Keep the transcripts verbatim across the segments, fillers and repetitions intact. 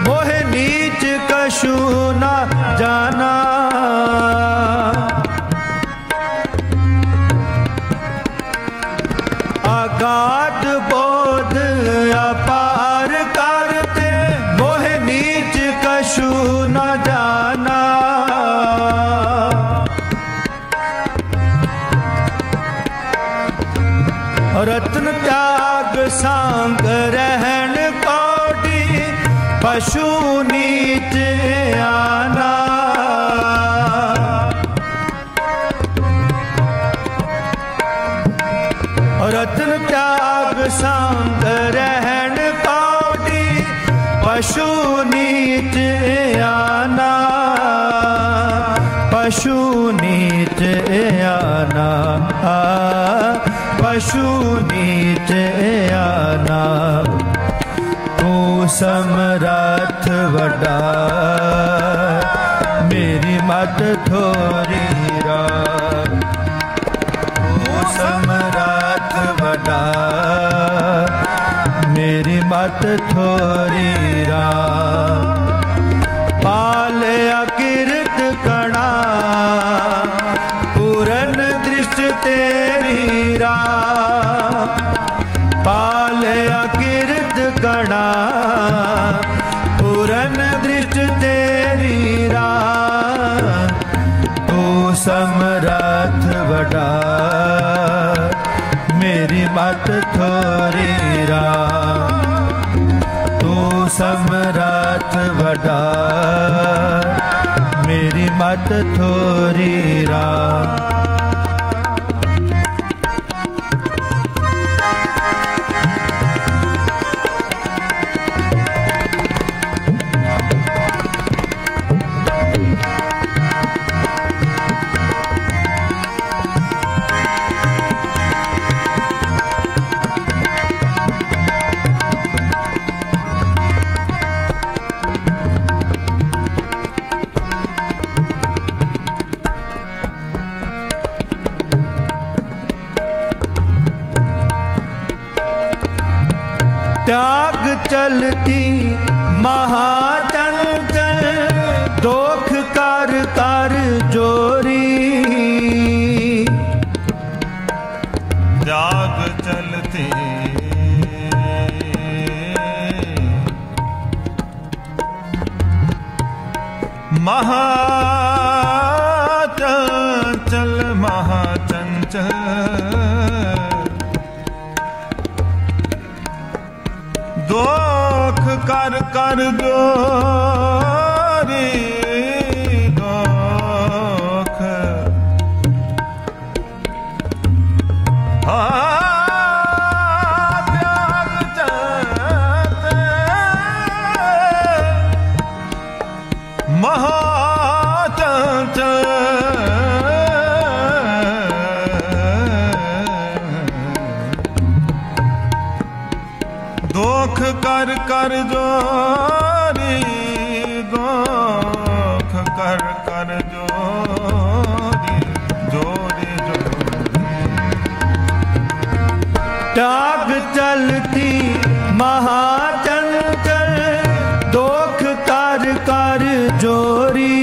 मोह नीच कछु न जाना। अगाध बोध अपार करते मोह नीच कछु न जाना। रत्न त्याग सांग रहन कौड़ी पशु नीच आना। रत्न त्याग सांग रहन कौड़ी पशु नीच आना। पशु नीच आना पशु नीच आना। तू समरथ वड्डा मेरी मत थोरी राम। तू समरथ वड्डा मेरी मत थोरी राम। पाल अकिरत कणा पूरन दृष्टि तेरी राम। पाल अकिरत कणा पूरन दृष्टि तेरी राम। तू समरथ वड्डा मेरी मत थोरी राम। तू समरथ वड्डा मेरी मत थोरी राम। त्याग चलती महाचंचल दोख कर कर जोरी। त्याग चलती महाचंचल महाचंचल दोख कर कर जोरी। दोख त्याग चलते महाचंचल दोख कर कर जोरी। दोख कर कर जोरी जोरी जोरी। त्याग चलती महाचंचल दोख कर कर जोरी।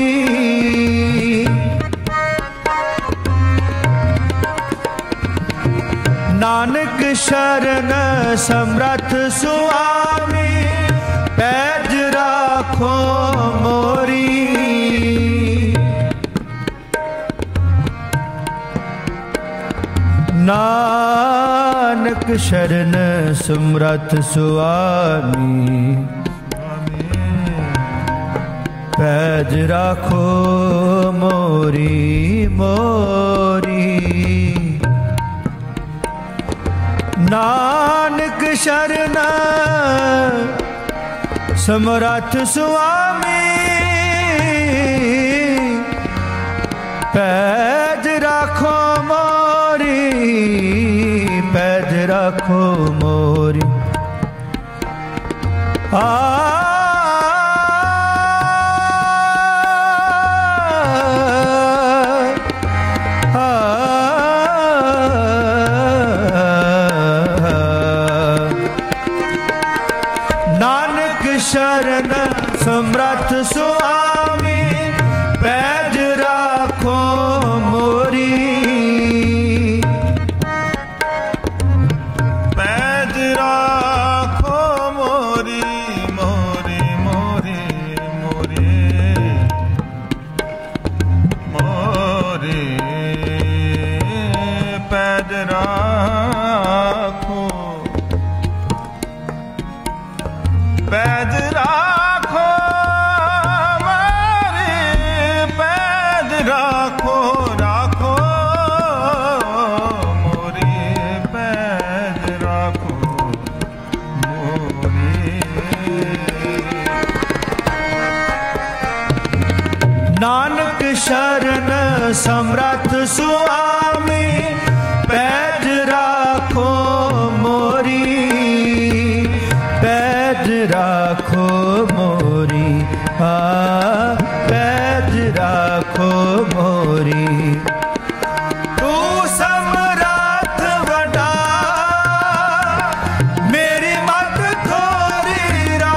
नानक शरण समरथ सुआमी पैज राखो मोरी। नानक शरण समरथ सुआमी पैज राखो मोरी मोरी। नानक शरण समरथ सुआमी पैज राखो मोरी। पैज राखो मोरी। आ शरण समर्थ सुआमी पैज राखो मोरी पैज राखो मोरी मोरी मोरी मोरी मोरी पैज राखो पैज राखो मारे पैज राखो राखो मोरी पैज राखो मोरी नानक शरण समर्थ सुआमी पैज राखो मोरी पैज राखो मोरी हा पैज राखो मोरी तू समर्थ वडा मेरी मत थोरी रा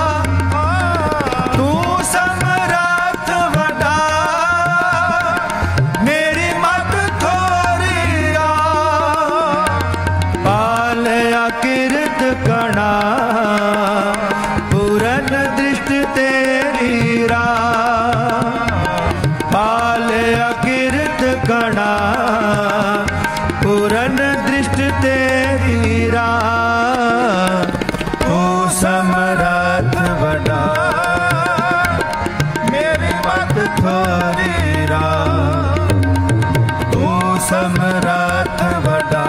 तू समर्थ वडा मेरी मत थोरी रा पालया किरत कणा पूरन दृष्टि तेरी रा पालया किरत कणा पूरन दृष्टि तेरी रा तू समर्थ वडा मेरी मत थोरी रा तू समर्थ वडा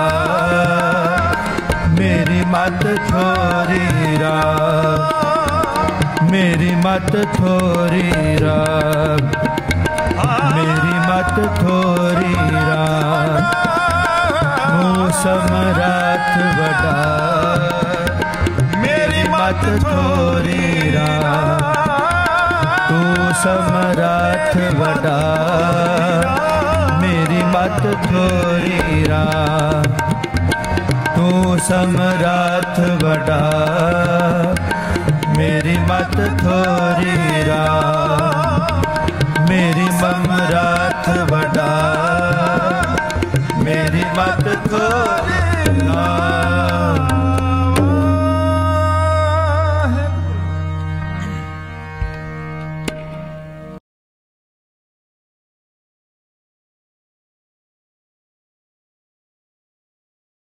मेरी मत थोरी रा मेरी मत थोरी रा मेरी मत थोरी रा तू समर्थ वडा मेरी मत थोरी रा तू समर्थ वडा मेरी मत थोरी रा तू समर्थ वडा मेरी मत थोरी रा मेरी समर्थ वडा मेरी मत थोरी